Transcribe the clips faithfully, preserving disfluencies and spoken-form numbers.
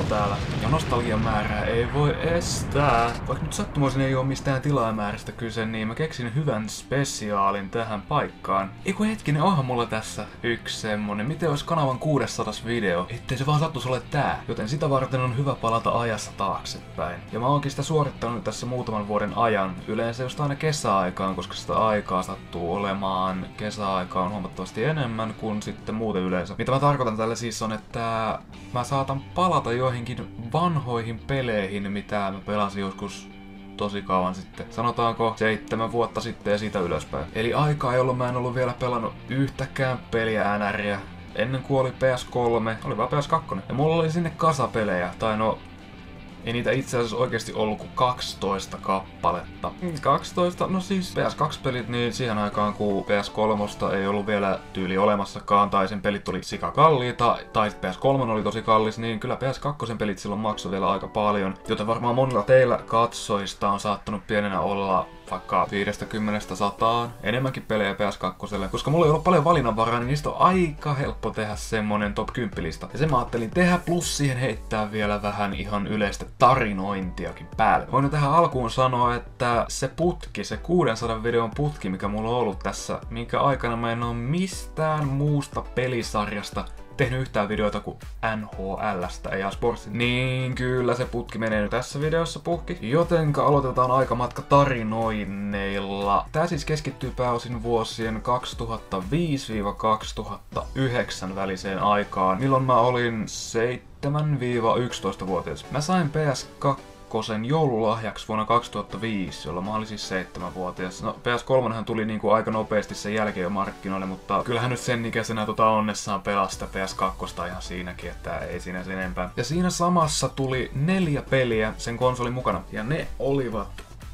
täällä, ja nostalgian määrää ei voi estää. Vaikka nyt sattumoisin ei oo mistään tilaamäärästä kyse, niin mä keksin hyvän spesiaalin tähän paikkaan. Eiku hetkinen, onhan mulla tässä yksi semmonen. Miten olisi kanavan kuusisataa video? Ettei se vaan sattuisi ole tää. Joten sitä varten on hyvä palata ajassa taaksepäin. Ja mä oonkin sitä suorittanut tässä muutaman vuoden ajan. Yleensä just aina kesäaikaan, koska sitä aikaa sattuu olemaan. Kesäaikaa on huomattavasti enemmän kuin sitten muuten yleensä. Mitä mä tarkoitan tällä siis on, että mä saatan palata joihinkin vanhoihin peleihin, mitä mä pelasin joskus tosi kauan sitten. Sanotaanko seitsemän vuotta sitten ja siitä ylöspäin. Eli aikaa, jolloin mä en ollut vielä pelannut yhtäkään peliä N R:ää. Ennen kuin oli P S kolme, oli vaan P S kaksi. Ja mulla oli sinne kasapelejä, tai no... Ei niitä itse asiassa oikeesti ollut kuin kaksitoista kappaletta. kaksitoista? No siis P S kaksi pelit, niin siihen aikaan kun P S kolme ei ollut vielä tyyli olemassakaan, tai sen pelit oli sika kalliita, tai P S kolme oli tosi kallis, niin kyllä P S kaksi pelit silloin maksoi vielä aika paljon. Joten varmaan monilla teillä katsojista on saattanut pienenä olla vaikka viidestäkymmenestä sataan enemmänkin pelejä P S kaksi, koska mulla ei ollut paljon valinnanvaraa, niin niistä on aika helppo tehdä semmonen top kymmenen lista. Ja sen mä ajattelin tehdä, plus siihen heittää vielä vähän ihan yleistä tarinointiakin päälle. Voin tähän alkuun sanoa, että se putki, se kuusisataa videon putki, mikä mulla on ollut tässä, minkä aikana mä en oo mistään muusta pelisarjasta tehnyt yhtään videota kuin N H L:stä ja Sportsista, niin kyllä se putki menee nyt tässä videossa puhki. Jotenka aloitetaan aikamatka tarinoinneilla. Tää siis keskittyy pääosin vuosien kaksituhattaviisi kaksituhattayhdeksän väliseen aikaan, milloin mä olin seitsemän yksitoista vuotias. Mä sain P S kaksi joululahjaksi vuonna kaksituhattaviisi, jolla mä olin siis seitsemänvuotias. No, P S kolme tuli niinku aika nopeasti sen jälkeen jo markkinoille, mutta kyllähän nyt sen ikäisenä tota onnessaan pelasta P S kaksi ihan siinäkin, että ei siinä sen enempää. Ja siinä samassa tuli neljä peliä sen konsolin mukana, ja ne olivat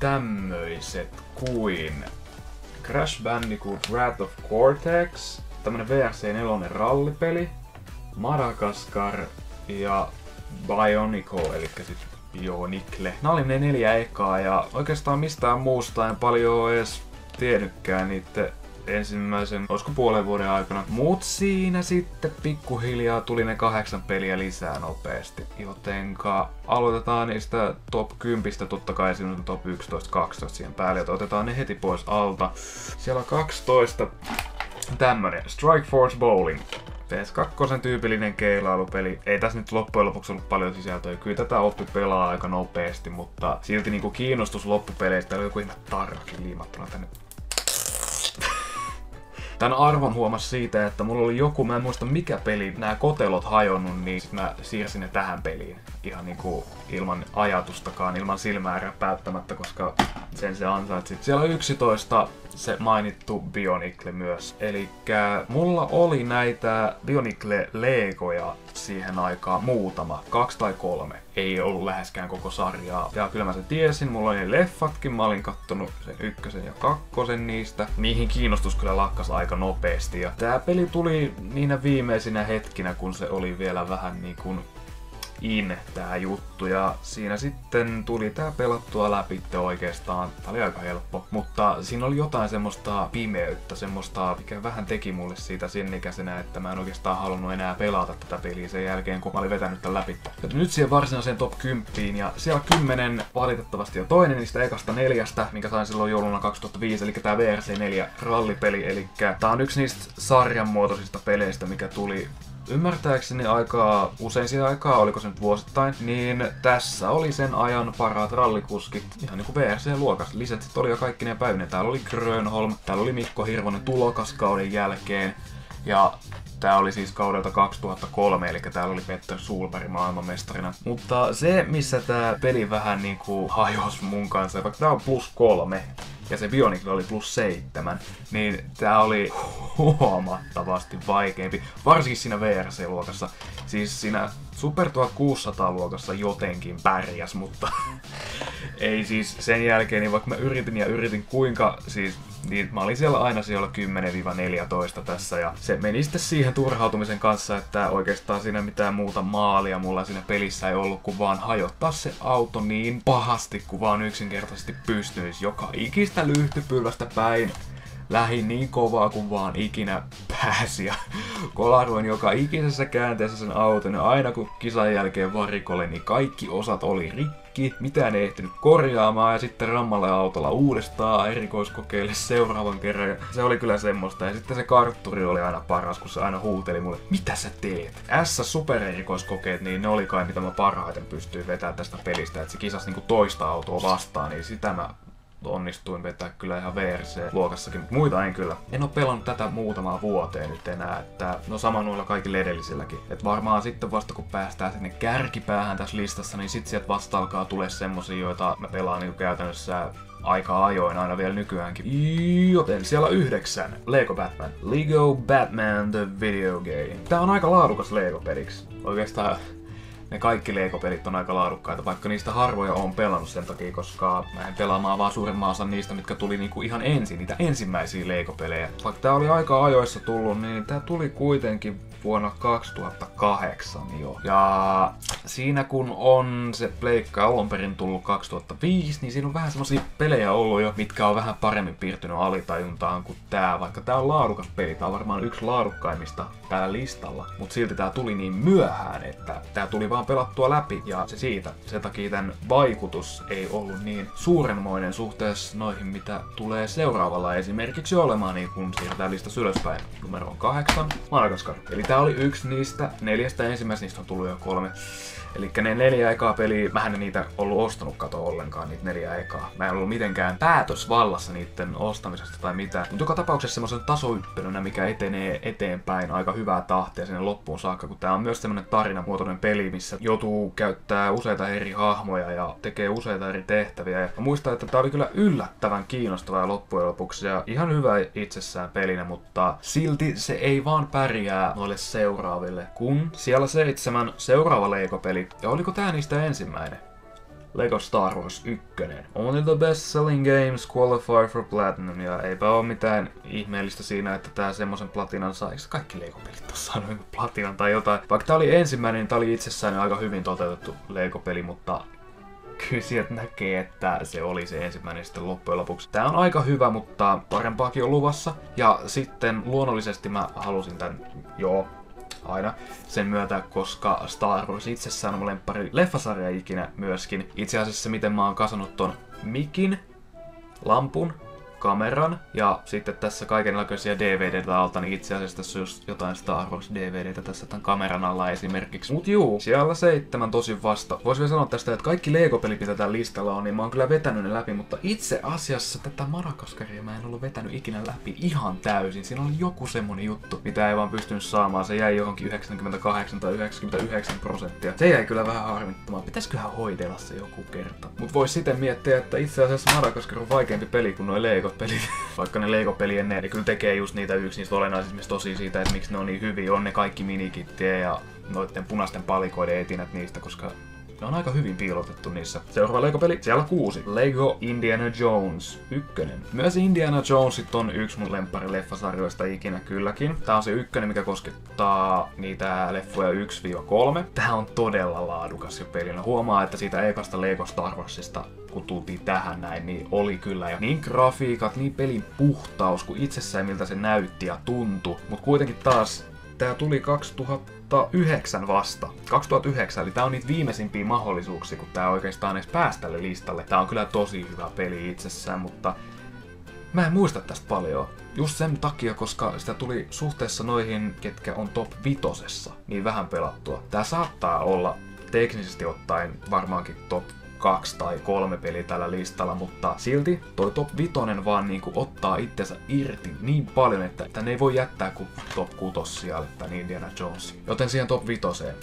tämmöiset kuin Crash Bandicoot Wrath of Cortex, tämmönen V R C neljä rallipeli, Madagascar ja Bionicle, eli sit Bionicle. Nää oli ne neljä ekaa ja oikeastaan mistään muusta en paljon edes tiennytkään niitten ensimmäisen, olisiko puolen vuoden aikana. Mut siinä sitten pikkuhiljaa tuli ne kahdeksan peliä lisää nopeasti. Jotenka aloitetaan niistä top kymmenen, totta kai siinä on top yksitoista kaksitoista siihen päälle, joten otetaan ne heti pois alta. Siellä on kaksitoista tämmönen Strike Force Bowling. P S kaksi tyypillinen keilailupeli. Ei tässä nyt loppujen lopuksi ollut paljon sisältöä. Kyllä tätä oppi pelaa aika nopeasti, mutta silti niinku kiinnostus loppupeleistä oli joku ihme tarrakin liimattuna tänne. Tän arvon huomasi siitä, että mulla oli joku, mä en muista mikä peli, nämä kotelot hajonnut, niin sit mä siirsin ne tähän peliin. Ihan niinku ilman ajatustakaan, ilman silmää räpäyttämättä, koska sen se ansaitsi. Siellä on yksitoista se mainittu Bionicle myös. Elikkä mulla oli näitä Bionicle-legoja siihen aikaan muutama, kaksi tai kolme. Ei ollut läheskään koko sarjaa. Ja kyllä mä sen tiesin, mulla oli ne leffatkin, mä olin kattonut sen ykkösen ja kakkosen niistä. Niihin kiinnostus kyllä lakkas aika nopeasti. Ja tää peli tuli niinä viimeisinä hetkinä, kun se oli vielä vähän niin kuin in tää juttu, ja siinä sitten tuli tää pelattua läpi oikeastaan. Tää oli aika helppo, mutta siinä oli jotain semmoista pimeyttä, semmoista, mikä vähän teki mulle siitä sen ikäisenä, että mä en oikeastaan halunnut enää pelata tätä peliä sen jälkeen, kun mä olin vetänyt tän läpi. Joten nyt siihen varsinaiseen top kymmenen, ja siellä kymmenen valitettavasti on toinen niistä ekasta neljästä, minkä sain silloin jouluna kaksituhattaviisi, eli tää V R C neljä rallipeli, eli tää on yksi niistä sarjan muotoisista peleistä, mikä tuli ymmärtääkseni aikaa, usein siihen aikaa, oliko se nyt vuosittain, niin tässä oli sen ajan parhaat rallikuskit, ihan niinku V R C-luokas. Lisenssit oli jo kaikki ne päivinä. Täällä oli Grönholm, täällä oli Mikko Hirvonen tulokas kauden jälkeen, ja tää oli siis kaudelta kaksituhattakolme, eli täällä oli Petter Sulberg maailmanmestarina. Mutta se, missä tää peli vähän niinku hajos mun kanssa, vaikka tää on plus kolme, ja se Bionicle oli plus seitsemän, niin tää oli huomattavasti vaikeampi, varsinkin siinä V R C-luokassa. Siis siinä Super tuhatkuusisataa-luokassa jotenkin pärjäs, mutta ei siis sen jälkeen, niin vaikka mä yritin ja yritin kuinka, siis niin mä olin siellä aina siellä kymmenen neljätoista tässä, ja se meni sitten siihen turhautumisen kanssa, että oikeastaan siinä mitään muuta maalia mulla siinä pelissä ei ollut, kun vaan hajottaa se auto niin pahasti, kun vaan yksinkertaisesti pystyisi joka ikistä lyhtypylvästä päin lähin niin kovaa kuin vaan ikinä pääsi ja kolaroin joka ikisessä käänteessä sen auton ja aina kun kisan jälkeen varikolle, niin kaikki osat oli rikki, mitään ei ehtinyt korjaamaan ja sitten rammalle autolla uudestaan erikoiskokeille seuraavan kerran. Ja se oli kyllä semmoista ja sitten se kartturi oli aina paras, kun se aina huuteli mulle, mitä sä teet? S-supererikoiskokeet, niin ne oli kai mitä mä parhaiten pystyin vetämään tästä pelistä, että se kisasi niinku toista autoa vastaan, niin sitä mä onnistuin vetää kyllä ihan V R C-luokassakin, mutta muita en kyllä. En oo pelannut tätä muutamaa vuoteen nyt enää, että no sama noilla kaikilla edellisilläkin. Et varmaan sitten vasta kun päästään sinne kärkipäähän tässä listassa, niin sit sieltä vasta alkaa tulee semmosia, joita mä pelaan niinku käytännössä aika ajoin aina vielä nykyäänkin. Joten siellä yhdeksän. Lego Batman. Lego Batman The Video Game. Tää on aika laadukas Lego-peliksi. Oikeastaan ne kaikki Lego-pelit on aika laadukkaita, vaikka niistä harvoja on pelannut sen takia, koska mä en pelaamaan vaan suurimman osan niistä, mitkä tuli niinku ihan ensin, niitä ensimmäisiä Lego-pelejä. Vaikka tää oli aika ajoissa tullut, niin tää tuli kuitenkin vuonna kaksituhattakahdeksan jo. Ja siinä kun on se pleikka alun perin tullut kaksituhattaviisi, niin siinä on vähän semmosia pelejä ollut jo, mitkä on vähän paremmin piirtynyt alitajuntaan kuin tää. Vaikka tää on laadukas peli, tää on varmaan yksi laadukkaimmista täällä listalla. Mut silti tää tuli niin myöhään, että tää tuli vaan pelattua läpi ja se siitä. Sen takia tän vaikutus ei ollut niin suurenmoinen suhteessa noihin, mitä tulee seuraavalla esimerkiksi olemaan, niin kun siirrytään listassa ylöspäin. Numero on kahdeksan, Madagaskar. Eli tää oli yksi niistä neljästä ensimmäistä, niistä on tullut jo kolme. Elikkä ne neljä ekaa peliä, mähän en niitä ollut ostanut kato ollenkaan, niitä neljä ekaa. Mä en ollut mitenkään päätösvallassa niiden ostamisesta tai mitään. Mutta joka tapauksessa semmoisen tasoyppelönä, mikä etenee eteenpäin aika hyvää tahtia sinne loppuun saakka, kun tää on myös semmonen tarinamuotoinen peli, missä joutuu käyttää useita eri hahmoja ja tekee useita eri tehtäviä. Ja mä muistan, että tää oli kyllä yllättävän kiinnostavaa loppujen lopuksi ja ihan hyvä itsessään pelinä, mutta silti se ei vaan pärjää noille seuraaville, kun siellä seitsemän seuraava Lego-peli. Ja oliko tää niistä ensimmäinen? Lego Star Wars yksi. Only the best selling games qualify for platinum. Ja eipä oo mitään ihmeellistä siinä, että tää semmosen platinan saa. Eikö kaikki Lego-pelit tossa saanut platinan tai jotain? Vaikka tää oli ensimmäinen, niin tää oli itsessään aika hyvin toteutettu Lego-peli, mutta kyllä sieltä näkee, että se oli se ensimmäinen sitten loppujen lopuksi. Tää on aika hyvä, mutta parempaakin on luvassa. Ja sitten luonnollisesti mä halusin tän, joo, aina sen myötä, koska Star Wars itsessään on mun lemppari leffasarja ikinä myöskin. Itse asiassa miten mä oon kasannut ton mikin, lampun, kameran ja sitten tässä kaikenlaisia D V D:tä alta, niin itse asiassa tässä on just jotain Star Wars D V D:tä tässä tämän kameran alla esimerkiksi. Mut juu, siellä seitsemän tosi vasta. Vois vielä sanoa tästä, että kaikki Lego-pelit, mitä täällä listalla on, niin mä oon kyllä vetänyt ne läpi, mutta itse asiassa tätä Madagaskaria mä en ollut vetänyt ikinä läpi ihan täysin. Siinä oli joku semmonen juttu, mitä ei vaan pystynyt saamaan. Se jäi johonkin yhdeksänkymmentäkahdeksan tai yhdeksänkymmentäyhdeksän prosenttia. Se jäi kyllä vähän harmittamaan. Pitäisköhän hoidella se joku kerta. Mut vois sitten miettiä, että itse asiassa Madagaskar on vaikeampi peli kuin noi Lego pelit. Vaikka ne Lego-pelien ne, ne kyllä tekee just niitä yksi niistä olennaisimmista tosi siitä, että miksi ne on niin hyviä. On ne kaikki minikittejä ja noitten punaisten palikoiden etinät niistä, koska ne on aika hyvin piilotettu niissä. Seuraava Lego-peli, siellä kuusi. Lego Indiana Jones ykkönen. Myös Indiana Jonesit on yksi mun lemppari-leffasarjoista ikinä kylläkin. Tää on se ykkönen, mikä koskettaa niitä leffoja yksi kolme. Tää on todella laadukas jo pelinä. Huomaa, että siitä ekasta Lego Star Warsista kun tultiin tähän näin, niin oli kyllä jo niin grafiikat, niin pelin puhtaus kuin itsessään miltä se näytti ja tuntui. Mut kuitenkin taas tää tuli kaksituhattayhdeksän vasta. kaksituhattayhdeksän, eli tää on niitä viimeisimpiä mahdollisuuksia, kun tää oikeastaan edes pääsi tälle listalle. Tää on kyllä tosi hyvä peli itsessään, mutta mä en muista tästä paljon. Just sen takia, koska sitä tuli suhteessa noihin, ketkä on top vitosessa, niin vähän pelattua. Tää saattaa olla teknisesti ottaen varmaankin top kaksi tai kolme peliä tällä listalla, mutta silti toi top vitonen vaan niinku ottaa itsensä irti niin paljon, että, että ne ei voi jättää kuin top kuusi sijalle tän Indiana Jones. Joten siihen top vitoseen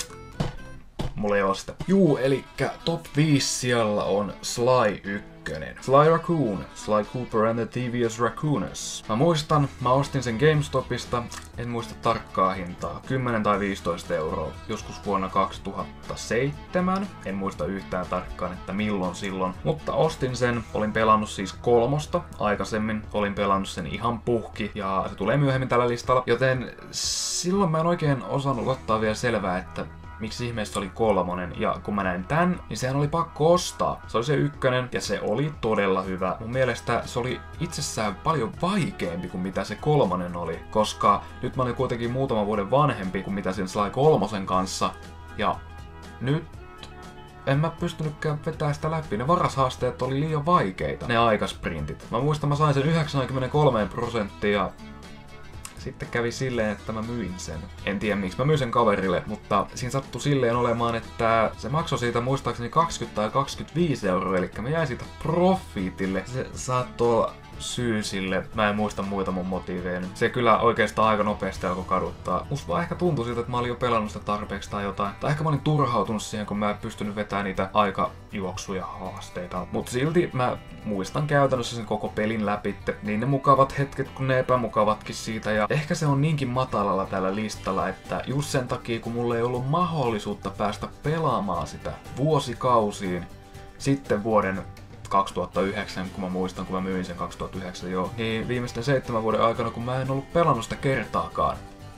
mulla ei oo sitä. Juu, elikkä top viisi siellä on Sly yksi. Sly Raccoon, Sly Cooper and the Devious Raccooners. Mä muistan, mä ostin sen GameStopista, en muista tarkkaa hintaa, kymmenen tai viisitoista euroa, joskus vuonna kaksituhattaseitsemän. En muista yhtään tarkkaan, että milloin silloin, mutta ostin sen, olin pelannut siis kolmosta aikaisemmin, olin pelannut sen ihan puhki ja se tulee myöhemmin tällä listalla, joten silloin mä en oikein osannut ottaa vielä selvää, että miksi ihmeessä oli kolmonen. Ja kun mä näin tän, niin sehän oli pakko ostaa. Se oli se ykkönen ja se oli todella hyvä. Mun mielestä se oli itsessään paljon vaikeampi kuin mitä se kolmonen oli. Koska nyt mä olin kuitenkin muutaman vuoden vanhempi kuin mitä sen Sly kolmosen kanssa. Ja nyt en mä pystynytkään vetämään sitä läpi. Ne varashaasteet oli liian vaikeita. Ne aikasprintit. Mä muistan, mä sain sen yhdeksänkymmentäkolme prosenttia ja sitten kävi silleen, että mä myin sen. En tiedä miksi mä myin sen kaverille, mutta siinä sattui silleen olemaan, että se maksoi siitä muistaakseni kaksikymmentä tai kaksikymmentäviisi euroa, eli mä jäin siitä profiitille. Se saattoi olla syy sille. Mä en muista muita mun motiiveja. Se kyllä oikeastaan aika nopeasti alkoi kaduttaa. Musta vaan ehkä tuntui siltä, että mä olin jo pelannut sitä tarpeeksi tai jotain. Tai ehkä mä olin turhautunut siihen, kun mä en pystynyt vetämään niitä aikajuoksuja haasteita. Mutta silti mä muistan käytännössä sen koko pelin läpi. Niin ne mukavat hetket kun ne epämukavatkin siitä. Ja ehkä se on niinkin matalalla tällä listalla, että just sen takia kun mulla ei ollut mahdollisuutta päästä pelaamaan sitä vuosikausiin sitten vuoden kaksituhattayhdeksän, kun mä muistan, kun mä myin sen kaksituhattayhdeksän jo, niin viimeisten seitsemän vuoden aikana, kun mä en ollut pelannut sitä kertaakaan,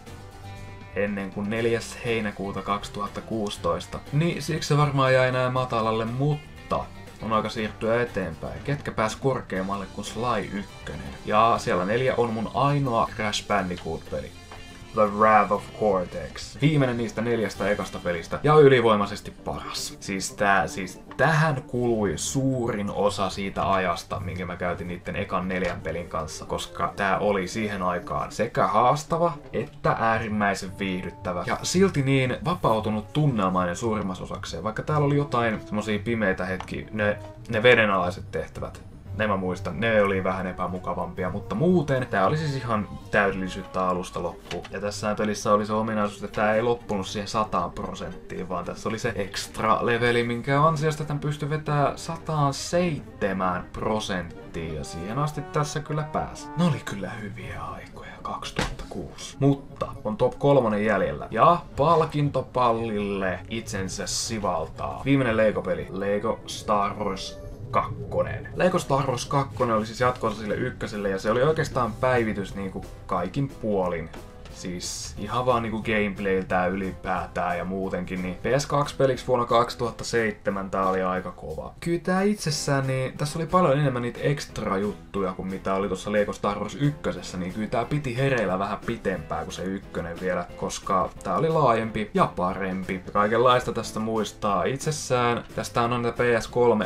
ennen kuin neljäs heinäkuuta kaksituhattakuusitoista, niin siksi se varmaan jäi näin matalalle, mutta on aika siirtyä eteenpäin. Ketkä pääs korkeammalle kuin Sly yksi? Ja siellä neljä on mun ainoa Crash Bandicoot-peli. The Wrath of Cortex. Viimeinen niistä neljästä ekasta pelistä ja ylivoimaisesti paras. Siis, tää, siis tähän kului suurin osa siitä ajasta, minkä mä käytin niitten ekan neljän pelin kanssa, koska tää oli siihen aikaan sekä haastava että äärimmäisen viihdyttävä ja silti niin vapautunut tunnelmainen suurimmassa osakseen. Vaikka täällä oli jotain semmosia pimeitä hetkiä, ne, ne vedenalaiset tehtävät. Ne mä muistan, ne oli vähän epämukavampia, mutta muuten tää oli siis ihan täydellisyyttä alusta loppuun. Ja tässä pelissä oli se ominaisuus, että tää ei loppunut siihen sataan prosenttiin, vaan tässä oli se extra leveli, minkä ansiosta tämän pystyi vetämään sata seitsemän prosenttia. Ja siihen asti tässä kyllä pääsi. Ne oli kyllä hyviä aikoja, kaksituhattakuusi. Mutta on top kolmonen jäljellä. Ja palkintopallille itsensä sivaltaa viimeinen Lego-peli, Lego Star Wars kakkonen. Lego Star Wars kaksi oli siis jatkossa sille ykköselle ja se oli oikeastaan päivitys niinku kaikin puolin. Siis ihan vaan niinku gameplayltään ylipäätään ja muutenkin, niin P S kaksi-peliksi vuonna kaksituhattaseitsemän tää oli aika kova. Kyllä tää itsessään, niin tässä oli paljon enemmän niitä extra juttuja kuin mitä oli tuossa Lego Star Wars ykkösessä, niin kyllä tää piti hereillä vähän pitempää kuin se ykkönen vielä, koska tää oli laajempi ja parempi. Ja kaikenlaista tästä muistaa. Itsessään tästä on näitä P S kolme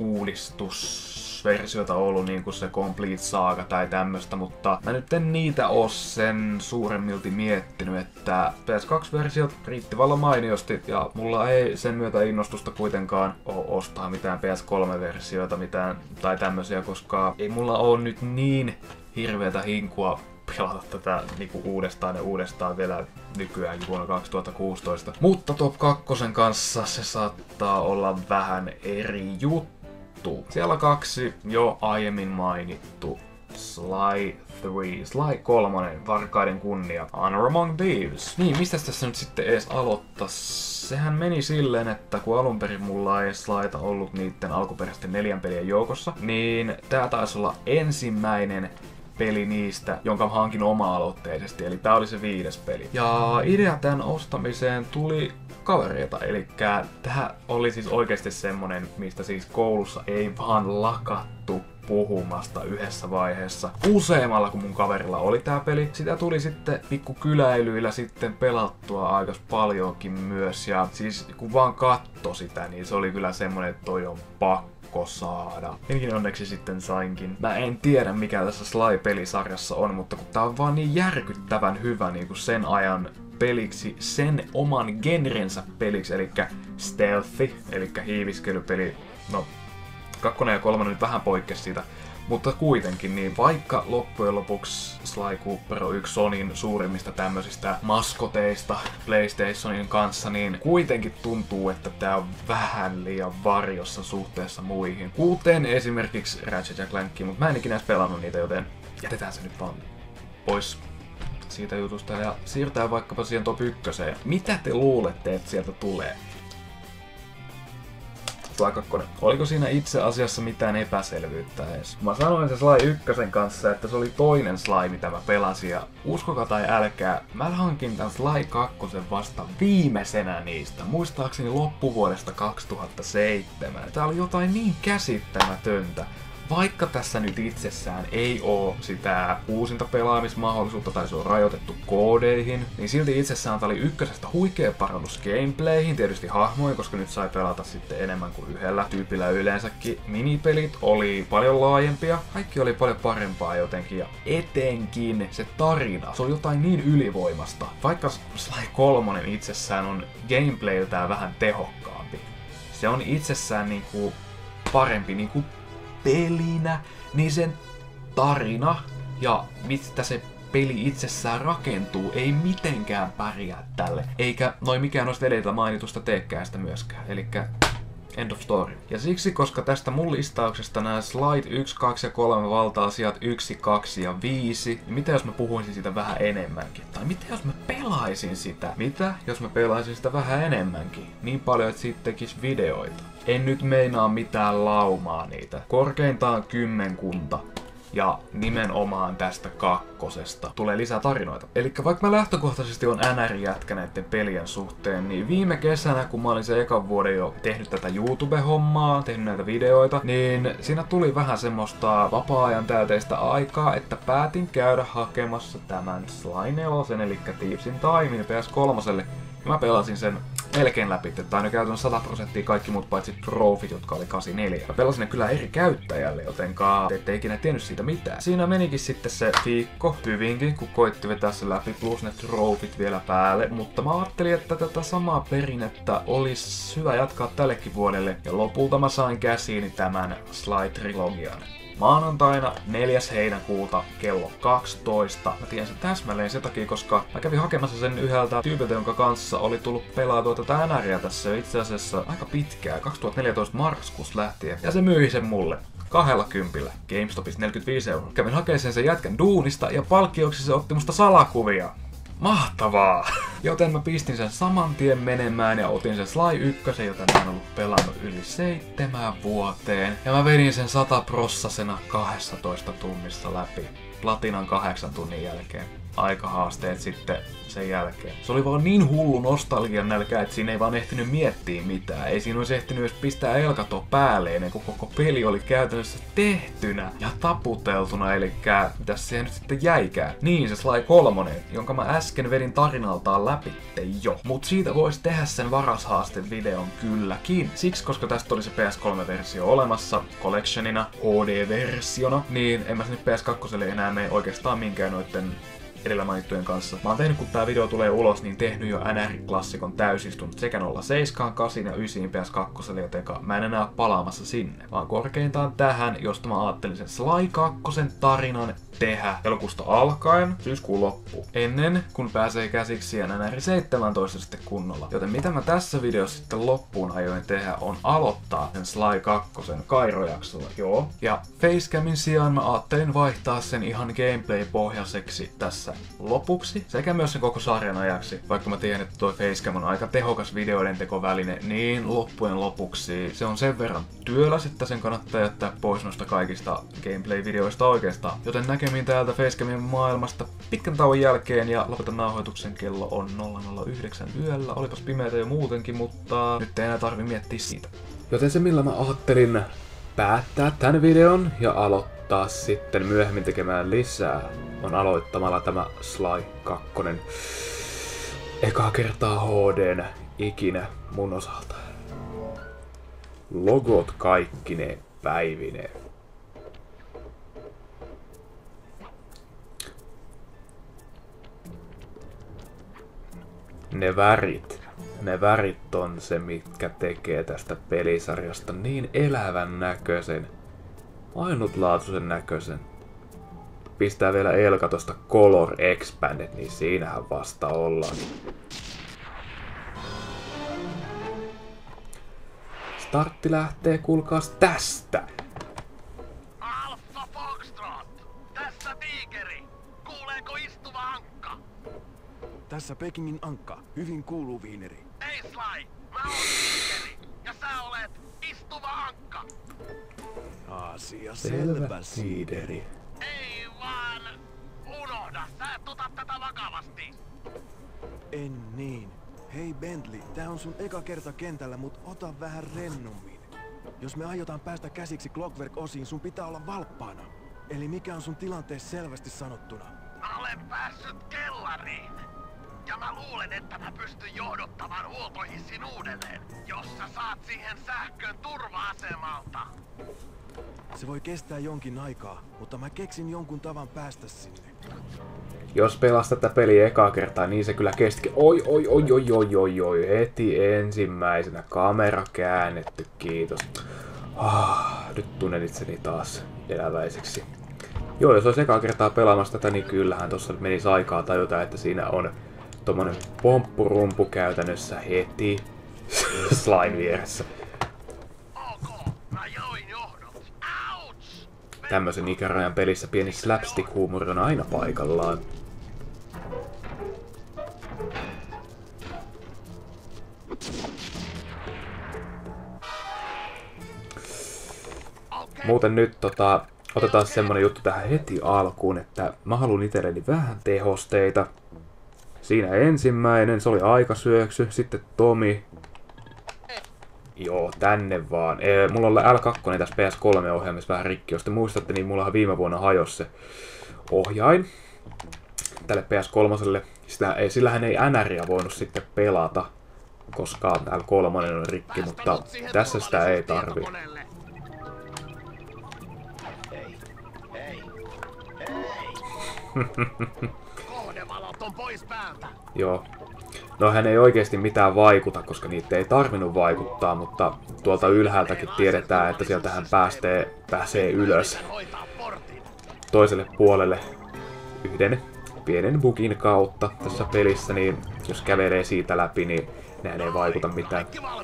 uudistusversioita ollut, niin kuin se Complete Saga tai tämmöstä, mutta mä nyt en niitä oo sen suuremmilti miettinyt, että P S kaksi-versiot riitti vallan mainiosti ja mulla ei sen myötä innostusta kuitenkaan oo ostaa mitään P S kolme-versioita mitään tai tämmösiä, koska ei mulla oo nyt niin hirveätä hinkua pelata tätä niinku uudestaan ja uudestaan vielä nykyäänkin vuonna kaksituhattakuusitoista. Mutta Top kakkosen kanssa se saattaa olla vähän eri juttu. Siellä kaksi jo aiemmin mainittu Sly kolme, Sly kolme, Varkaiden kunnia, Honor Among Thieves. Niin, mistä tässä nyt sitten edes aloittais? Sehän meni silleen, että kun alun perin mulla ei Slyta ollut niitten alkuperäisten neljän pelien joukossa, niin tää taisi olla ensimmäinen peli niistä, jonka hankin oma-aloitteisesti, eli tää oli se viides peli. Ja idea tän ostamiseen tuli kavereita, eli tää oli siis oikeesti semmonen, mistä siis koulussa ei vaan lakattu puhumasta yhdessä vaiheessa. Useammalla kuin mun kaverilla oli tää peli. Sitä tuli sitten pikku kyläilyillä sitten pelattua aika paljonkin myös, ja siis kun vaan katto sitä, niin se oli kyllä semmonen, että toi on pakko saada. Enkin onneksi sitten sainkin. Mä en tiedä mikä tässä Sly-pelisarjassa on, mutta kun tää on vaan niin järkyttävän hyvä niin kuin sen ajan peliksi, sen oman genrensä peliksi, eli stealthy, eli hiiviskelypeli. No, kakkonen ja kolmonen nyt vähän poikkesi siitä, mutta kuitenkin, niin vaikka loppujen lopuksi Sly Cooper on yksi Sonyn suurimmista tämmöisistä maskoteista PlayStationin kanssa, niin kuitenkin tuntuu, että tää on vähän liian varjossa suhteessa muihin. Kuten esimerkiksi Ratchet ja Clank, mutta mä en ikinä edes pelannut niitä, joten jätetään se nyt vaan pois siitä jutusta ja siirtää vaikkapa siihen top ykköseen. Mitä te luulette, että sieltä tulee? Sly kaksi. Oliko siinä itse asiassa mitään epäselvyyttä edes? Mä sanoin se Sly yksi kanssa, että se oli toinen Sly, mitä mä pelasin, ja uskokaa tai älkää, mä hankin tän Sly kaksi vasta viimeisenä niistä, muistaakseni loppuvuodesta kaksituhattaseitsemän. Tää oli jotain niin käsittämätöntä. Vaikka tässä nyt itsessään ei oo sitä uusinta pelaamismahdollisuutta tai se on rajoitettu koodeihin, niin silti itsessään tää oli ykkösestä huikea parannus gameplayhin, tietysti hahmoihin, koska nyt sai pelata sitten enemmän kuin yhdellä tyypillä yleensäkin. Minipelit oli paljon laajempia, kaikki oli paljon parempaa jotenkin, ja etenkin se tarina, se oli jotain niin ylivoimasta. Vaikka Sly kolme itsessään on gameplayltään vähän tehokkaampi, se on itsessään niinku parempi niinku pelinä, niin sen tarina ja mistä se peli itsessään rakentuu ei mitenkään pärjää tälle. Eikä noin mikään noista edeltä mainitusta teekään sitä myöskään. Elikkä end of story. Ja siksi, koska tästä mun listauksesta nämä Slide yksi, kaksi ja kolme valtaa sijat yksi, kaksi ja viisi, niin mitä jos mä puhuisin siitä vähän enemmänkin? Tai mitä jos mä pelaisin sitä? Mitä jos mä pelaisin sitä vähän enemmänkin? Niin paljon, että siitä tekis videoita. En nyt meinaa mitään laumaa niitä. Korkeintaan kymmenkunta. Ja nimenomaan tästä kakkosesta tulee lisää tarinoita. Elikkä vaikka mä lähtökohtaisesti on N R-jätkä näiden pelien suhteen, niin viime kesänä, kun mä olin se ekan vuoden jo tehnyt tätä YouTube-hommaa, tehnyt näitä videoita, niin siinä tuli vähän semmoista vapaa-ajan täyteistä aikaa, että päätin käydä hakemassa tämän Sly neljä, eli Thiefsin Timein P S kolme. Ja mä pelasin sen melkein läpi, että aina käytän sata prosenttia kaikki muut paitsi trofit, jotka oli kahdeksankymmentäneljä. Mä pelasin ne kyllä eri käyttäjälle, jotenka te ette ikinä tiennyt siitä mitään. Siinä menikin sitten se viikko hyvinkin, kun koitti vetää se läpi, plus ne trofit vielä päälle. Mutta mä ajattelin, että tätä samaa perinnettä olisi hyvä jatkaa tällekin vuodelle. Ja lopulta mä sain käsiini tämän Sly-trilogian. Maanantaina neljäs heinäkuuta kello kaksitoista. Mä tiedän sen täsmälleen sen takia, koska mä kävin hakemassa sen yhdeltä tyypiltä, jonka kanssa oli tullut pelaatua tätä N R:ää tässä itse asiassa aika pitkään, kaksituhattaneljätoista marraskuussa lähtien. Ja se myi sen mulle. Kahdella kympillä. GameStopissa neljäkymmentäviisi euroa. Kävin hakemaan sen jätkän duunista ja palkkioksi se otti musta salakuvia. Mahtavaa! Joten mä pistin sen saman tien menemään ja otin sen Sly yksi, jota mä oon ollut pelannut yli seitsemään vuoteen. Ja mä vedin sen sataprossasena kaksitoista tunnissa läpi. Platinan kahdeksan tunnin jälkeen. Aikahaasteet sitten sen jälkeen. Se oli vaan niin hullu nostalgian nälkä, että siinä ei vaan ehtinyt miettiä mitään. Ei siinä olisi ehtinyt edes pistää elkato päälle ennen kuin koko peli oli käytännössä tehtynä ja taputeltuna. Elikkä mitäs siihen nyt sitten jäikään? Niin, se Sly kolme, jonka mä äsken vedin tarinaltaan läpi jo. Mut siitä voisi tehdä sen varashaastevideon kylläkin. Siksi, koska tästä oli se P S kolme-versio olemassa collectionina, H D-versiona, niin en mä sinne P S kaksi enää mene oikeastaan minkään noitten edellä mainittujen kanssa. Mä oon tehnyt, kun tää video tulee ulos, niin tehnyt jo N R-klassikon täysistunut sekä nolla seitsemän, kahdeksan ja yhdeksän P S kaksi, jotenka mä en enää ole palaamassa sinne. Vaan korkeintaan tähän, josta mä ajattelin sen Sly kaksi tarinan tehdä elokuusta alkaen syyskuun loppuun. Ennen kun pääsee käsiksi siihen N R seitsemäntoista sitten kunnolla. Joten mitä mä tässä videossa sitten loppuun ajoin tehdä on aloittaa sen Sly kaksi Kairo-jaksolla. Joo. Ja Facecamin sijaan mä ajattelin vaihtaa sen ihan gameplay-pohjaiseksi tässä lopuksi, sekä myös sen koko sarjan ajaksi. Vaikka mä tiedän, että toi Facecam on aika tehokas videoiden tekoväline, niin loppujen lopuksi se on sen verran työläs, että sen kannattaa jättää pois noista kaikista gameplay-videoista oikeastaan. Joten näkemiin täältä Facecamin maailmasta pitkän tauon jälkeen, ja lopetan nauhoituksen, kello on nolla nolla yhdeksän yöllä. Olipas pimeätä jo muutenkin, mutta nyt ei enää tarvi miettiä siitä. Joten se millä mä ajattelin päättää tän videon ja aloittaa sitten myöhemmin tekemään lisää, on aloittamalla tämä Sly kaksi ekaa kertaa H D:nä ikinä mun osalta. Logot kaikkine päivineen. Ne värit. Ne värit on se, mitkä tekee tästä pelisarjasta niin elävän näköisen, ainutlaatuisen näköisen. Pistää vielä Elka tosta Color Expanded, niin siinähän vasta ollaan. Startti lähtee, kuulkaas tästä! Alpha Foxtrot! Tässä Tiikeri! Kuuleeko istuva ankka? Tässä Pekingin ankka. Hyvin kuuluu, Viineri. Ei Sly! Mä oon Tiikeri! Ja sä olet istuva Asia selvä, siideri. Ei vaan unohda, sä et ota tätä vakavasti. En niin. Hei Bentley, tää on sun eka kerta kentällä, mut ota vähän rennommin. Jos me aiotaan päästä käsiksi Clockwork-osiin, sun pitää olla valppaana. Eli mikä on sun tilanteessa selvästi sanottuna? Mä olen päässyt kellariin. Ja mä luulen, että mä pystyn johdottamaan huoltohissin uudelleen, jos sä saat siihen sähkön turva-asemalta. Se voi kestää jonkin aikaa, mutta mä keksin jonkun tavan päästä sinne. Jos pelastat tätä peliä ekaa kertaa, niin se kyllä kestikin. Oi, oi, oi, oi, oi, oi, oi, heti ensimmäisenä kamera käännetty, kiitos. Ah, nyt tunnen itseni taas eläväiseksi. Joo, jos olisi ekaa kertaa pelaamassa tätä, niin kyllähän tossa menisi aikaa tajuta, että siinä on tommonen pomppurumpu käytännössä heti slime vieressä. Ok, mä join johdot. Ouch! Tämmösen ikärajan pelissä pieni slapstick-huumori on aina paikallaan. Muuten nyt tota, otetaan semmonen juttu tähän heti alkuun, että mä haluan itselleni vähän tehosteita. Siinä ensimmäinen, se oli aikasyöksy, sitten Tomi. Joo, tänne vaan. Ee, mulla on L kaksi tässä P S kolme-ohjaimessa vähän rikki. Jos te muistatte, niin mullahan viime vuonna hajosi se ohjain tälle P S kolme. Sitä, ei, sillähän ei N R:ia voinut sitten pelata, koska L kolme on rikki, mutta tässä sitä ei tarvi. Hei, hei, hei! Kohdevalot on pois päältä! Joo. No hän ei oikeasti mitään vaikuta, koska niitä ei tarvinnut vaikuttaa, mutta tuolta ylhäältäkin tiedetään, että sieltä hän pääsee, pääsee ylös toiselle puolelle yhden pienen bugin kautta tässä pelissä, niin jos kävelee siitä läpi, niin nehän ei vaikuta mitään.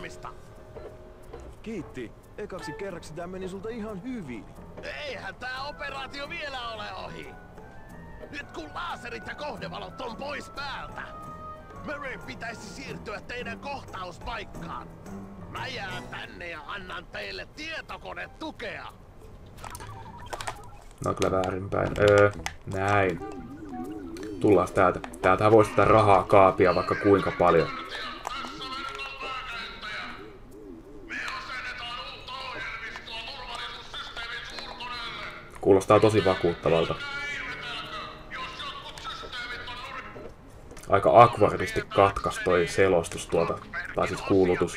Kiitti. Ekaksi kerraksi tää meni sulta ihan hyvin. Eihän tää operaatio vielä ole ohi! Nyt kun laaserit ja kohdevalot on pois päältä, Murray pitäisi siirtyä teidän kohtauspaikkaan. Mä jään tänne ja annan teille tietokonetukea. No kyllä väärinpäin. Öö, näin. Tullaan täältä. Täältähän voisi sitä rahaa kaapia vaikka kuinka paljon. Kuulostaa tosi vakuuttavalta. Aika akvardisti katkas toi selostus tuolta, tai siis kuulutus.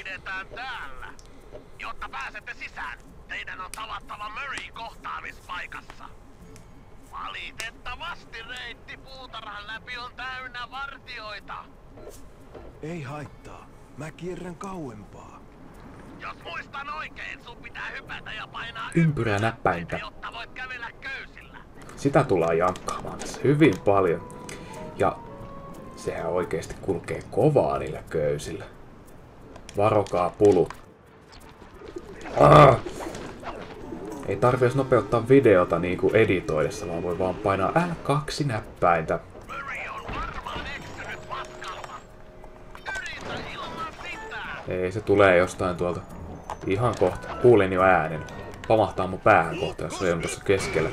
Jotta pääsette sisään, teidän on tavattava Murray kohtaamispaikassa. Valitettavasti reitti puutarhan läpi on täynnä vartioita. Ei haittaa. Mä kierrän kauempaa. Jos muistan oikein, sun pitää hypätä ja painaa Ympyrää näppäintä. jotta voit kävellä köysillä. Sitä tullaan jankkaamaan tässä hyvin paljon. Ja sehän oikeesti kulkee kovaa niillä köysillä. Varokaa pulu. Ah! Ei tarvi edes nopeuttaa videota niinku editoidessa, vaan voi vaan painaa L kaksi näppäintä. Murray on varmaan eksynyt matkalla. Yritä ilman sitä. Ei, se tulee jostain tuolta. Ihan kohta. Kuulin jo äänen. Pamahtaa mun päähän kohta, jos se on tuossa keskellä.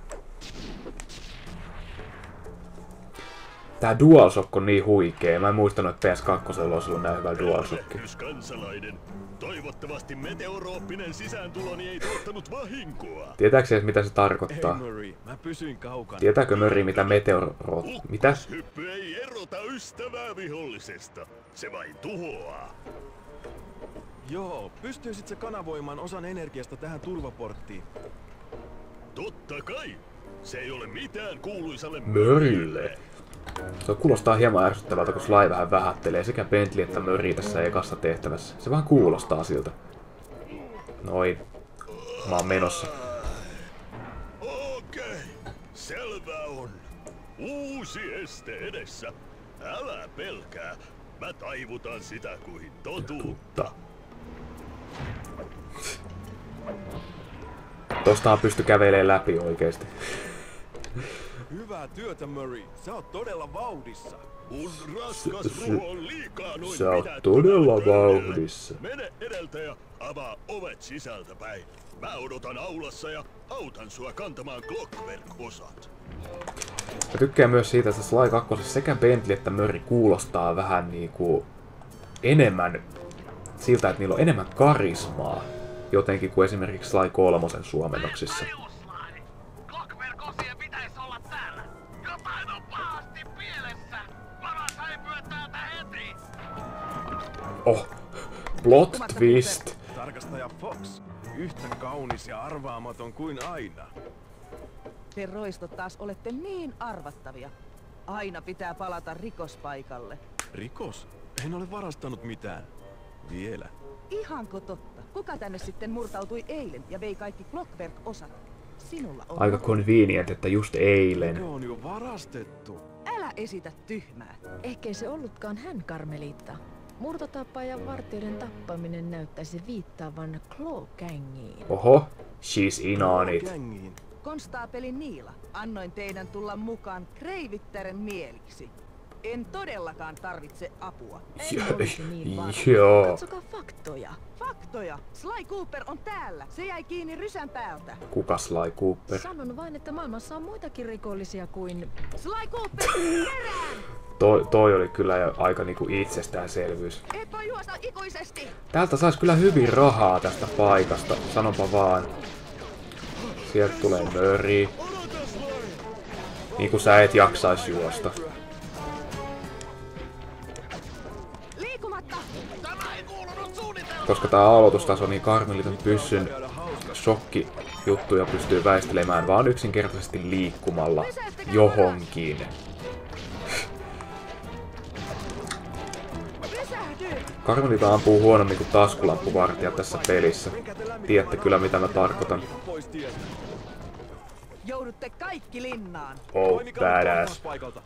Tää DualShock on niin huikee. Mä en muistanut, että P S kaksi olisi ollut näin hyvä DualShock. Kansalainen. Toivottavasti meteorooppinen sisääntuloni ei tuottanut vahinkoa. Tietääkö edes, mitä se tarkoittaa? Hei Murray, mä pysyin kaukana. Tietääkö Murray, mitä meteoro... Mitä? Hyppy ei erota ystävää vihollisesta. Se vain tuhoaa. Joo, pystyisit sä kanavoimaan osan energiasta tähän turvaporttiin? Totta kai. Se ei ole mitään kuuluisalle Murraylle. Se kuulostaa hieman ärsyttävältä, kun Sly vähän vähättelee sekä Bentley että Murray tässä ekassa tehtävässä. Se vaan kuulostaa siltä. Noin. Mä oon menossa. Okei. Selvä on. Uusi este edessä. Älä pelkää. Mä taivutan sitä kuin totuutta. Tostahan pysty kävelemään läpi oikeesti. Hyvää työtä, Murray. Sä oot todella vauhdissa. Mun raskas ruho on liikaa noin Sä oot pidättävää todella pöydälle. vauhdissa. Mene edeltä ja avaa ovet sisältä päin. Mä odotan aulassa ja autan sua kantamaan Clockwerk-osat. Mä tykkään myös siitä, että Sly kaksi sekä Bentley että Murray kuulostaa vähän niinku enemmän siltä, että niillä on enemmän karismaa jotenkin kuin esimerkiksi Sly kolmosen suomennoksissa. Clockwerk-osien pitäisi olla täällä. Jotain on pahasti pielessä. Paras häipyä täältä heti. Oh, plot twist. Tarkastaja Fox. Yhtä kaunis ja arvaamaton kuin aina. Te roistot taas olette niin arvattavia. Aina pitää palata rikospaikalle. Rikos? En ole varastanut mitään. Vielä. Ihanko totta? Kuka tänne sitten murtautui eilen ja vei kaikki Clockwerk-osat? Sinulla on... Aika convenient, että just eilen. Ne on jo varastettu. Älä esitä tyhmää. Ehkei se ollutkaan hän, Karmeliitta. Murtotappajan vartijoiden tappaminen näyttäisi viittaavan Claw-gängiin. Oho, she's in on it. Gängiin. Konstaapeli Niila, annoin teidän tulla mukaan Kreivittären mieliksi. En todellakaan tarvitse apua. En olisi niin varma. Joo. Katsokaa faktoja. Faktoja! Sly Cooper on täällä. Se jäi kiinni rysän päältä. Kuka Sly Cooper? Sanon vain, että maailmassa on muitakin rikollisia kuin... Sly Cooper, perään! Toi, toi oli kyllä jo aika niinku itsestäänselvyys. Et voi juosta ikuisesti! Täältä sais kyllä hyvin rahaa tästä paikasta, sanonpa vaan. Sieltä tulee Murray. Niinku sä et jaksais juosta. Liikumatta! Tämä ei kuulunut suunnitelmaan. Koska tää aloitustaso niin Karmeliton pyssyn shokki juttuja pystyy väistelemään vaan yksinkertaisesti liikkumalla johonkin. Karmelita ampuu huonommin kuin taskulamppuvartija tässä pelissä. Tiedätte kyllä mitä mä tarkoitan. Pois tiestä. Joudutte kaikki linnaan. Oh, Toimikaa badass. paikalta.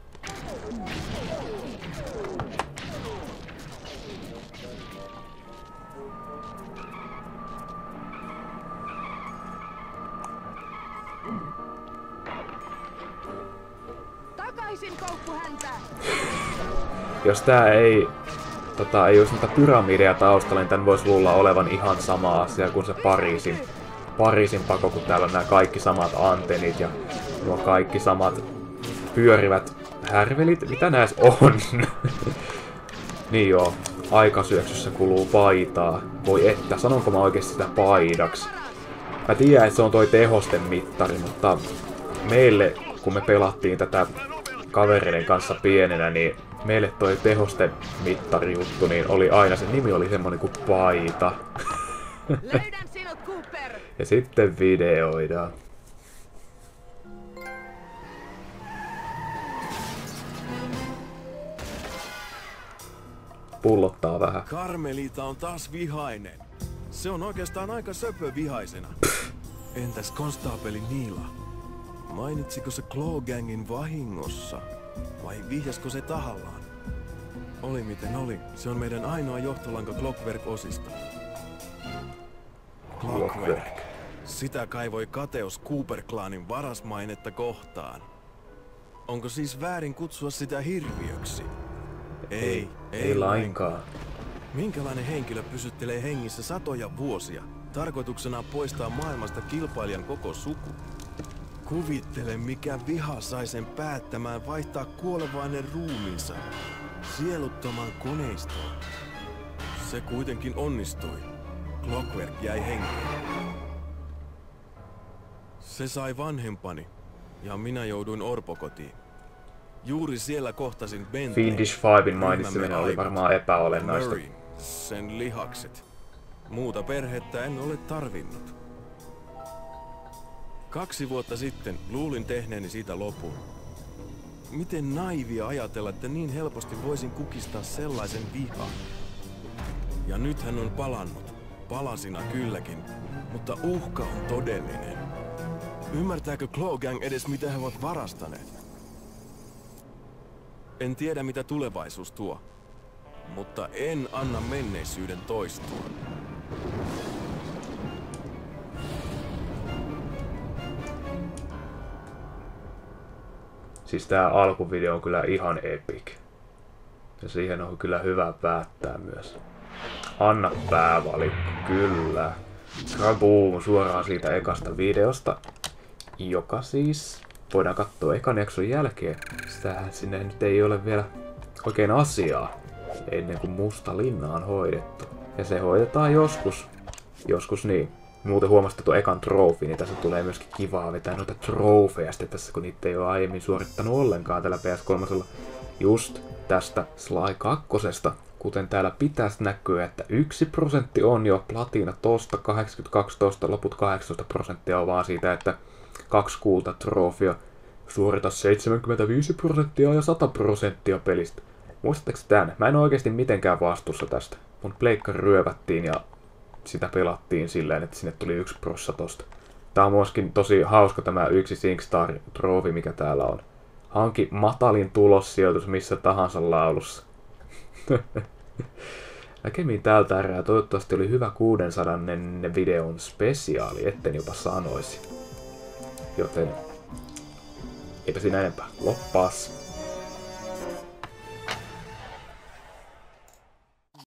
Takaisin koukkuhäntä! Jos tää ei, tota, ei olisi näitä pyramideja taustalla, niin tän voisi luulla olevan ihan sama asia kuin se Pariisin, Pariisin pako, kun täällä on nämä kaikki samat antennit ja nuo kaikki samat pyörivät härvelit. Mitä näis on? Niin joo, aikasyöksyssä kuluu paitaa. Voi että, sanonko mä oikeesti sitä paidaksi? Mä tiedän, että se on toi tehosten mittari, mutta meille, kun me pelattiin tätä kavereiden kanssa pienenä, niin meille toi tehosten mittari juttu, niin oli aina, se nimi oli semmonen kuin paita. Löydän sinut, Cooper! Ja sitten videoidaan. Pullottaa vähän. Karmelita on taas vihainen. Se on oikeastaan aika söpö vihaisena. Entäs konstaapeli Niila? Mainitsiko se Claw-gängin vahingossa? Vai vihjasko se tahallaan? Oli miten oli. Se on meidän ainoa johtolanka Clockwerk-osista. Clockwerk. Sitä kaivoi kateus Cooper-klaanin varasmainetta kohtaan. Onko siis väärin kutsua sitä hirviöksi? Ei, ei, Ei lainkaan. Minkälainen henkilö pysyttelee hengissä satoja vuosia, tarkoituksena poistaa maailmasta kilpailijan koko suku? Kuvittele, mikä viha sai sen päättämään vaihtaa kuolevainen ruumiinsa sieluttoman koneistoon. Se kuitenkin onnistui. Clockwerk jäi henkeen. Se sai vanhempani, ja minä jouduin orpokotiin. Juuri siellä kohtasin Bentley. Fiendish Fiven mainitseminen oli varmaan epäolennaista. Murray, sen lihakset. Muuta perhettä en ole tarvinnut. Kaksi vuotta sitten luulin tehneeni siitä lopun. Miten naivia ajatella, että niin helposti voisin kukistaa sellaisen vihan. Ja nyt hän on palannut. Palasina kylläkin, mutta uhka on todellinen. Ymmärtääkö Claw-gang edes mitä he ovat varastaneet? En tiedä mitä tulevaisuus tuo, mutta en anna menneisyyden toistua. Siis tää alkuvideo on kyllä ihan epic. Ja siihen on kyllä hyvä päättää myös. Anna päävalikko, kyllä. Kaboom, suoraan siitä ekasta videosta. Joka siis voidaan katsoa ekan jakson jälkeen. Sitähän sinne nyt ei ole vielä oikein asiaa. Ennen kuin Musta linna on hoidettu. Ja se hoidetaan joskus. Joskus niin. Muuten huomasin tuon ekan trofi, niin tässä tulee myöskin kivaa vetää noita trofeja sitten tässä, kun niitä ei ole aiemmin suorittanut ollenkaan tällä P S kolme. Just tästä Sly kakkosesta, kuten täällä pitäisi näkyä, että yksi prosentti on jo platina tosta, kahdeksankymmentäkaksi tosta, loput kahdeksantoista prosenttia on vaan siitä, että kaksi kulta trofia, suorita seitsemänkymmentäviisi prosenttia ja sata prosenttia pelistä. Muistatteko tän? Mä en ole oikeasti mitenkään vastuussa tästä. Mun pleikkari ryövättiin ja sitä pelattiin silleen, että sinne tuli yksi prossa tosta. Tää on myöskin tosi hauska tämä yksi SingStar Trophy, mikä täällä on. Hanki matalin tulossijoitus missä tahansa laulussa. Näkemiin tältä erää. Toivottavasti oli hyvä kuusisataa videon spesiaali, etten jopa sanoisi. Joten eipä siinä enempää. Loppas!